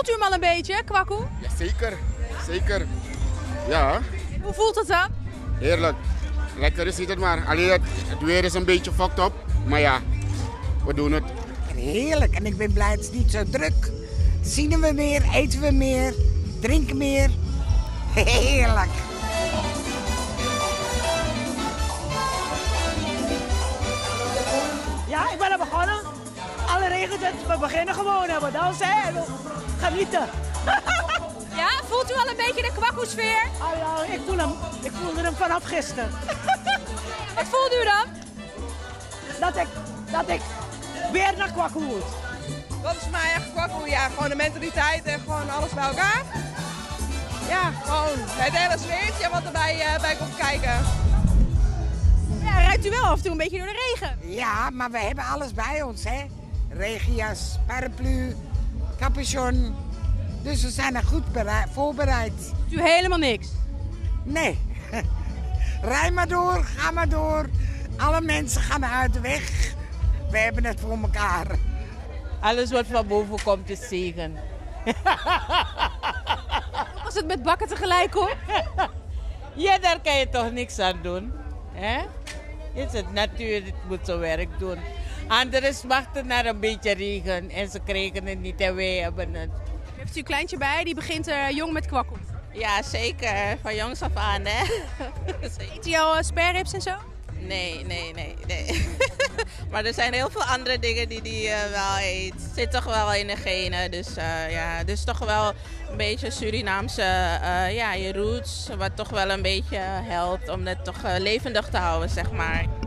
Voelt u hem al een beetje, kwakkoe? Ja, zeker. Zeker. Ja, Hoe voelt het dan? heerlijk. Lekker is het maar. Alleen het weer is een beetje fucked up. Maar ja, we doen het. Heerlijk. En ik ben blij, het is niet zo druk. Zien we meer, eten we meer, drinken meer. Heerlijk. Ja, ik ben er begonnen. Alle regent het, we beginnen gewoon en we dansen en we genieten. Ja, voelt u al een beetje de kwakkoe-sfeer? Oh ja, ik voelde hem vanaf gisteren. Wat voelt u dan? Dat ik weer naar kwakkoe moet. Dat is mij echt kwakkoe, ja. Gewoon de mentaliteit en gewoon alles bij elkaar. Ja, gewoon het hele sfeertje wat erbij bij komt kijken. Ja, ruikt u wel af en toe een beetje door de regen? Ja, maar we hebben alles bij ons, hè. Regenjas, paraplu, capuchon. Dus we zijn er goed voorbereid. Doet u helemaal niks? Nee. Rij maar door, ga maar door. Alle mensen gaan uit de weg. We hebben het voor elkaar. Alles wat van boven komt is zegen. Hoe was het met bakken tegelijk hoor? Ja, daar kan je toch niks aan doen. Hè? Is het natuur, het moet zijn werk doen. Anderen wachten naar een beetje regen en ze kregen het niet en wij hebben het. Heeft u een kleintje bij, die begint jong met kwakkoe. Ja, zeker. Van jongs af aan, hè. Eet u al spareribs en zo? Nee. Maar er zijn heel veel andere dingen die wel eet. Zit toch wel in de genen. Dus ja, dus toch wel een beetje Surinaamse, je roots. Wat toch wel een beetje helpt om het toch levendig te houden, zeg maar.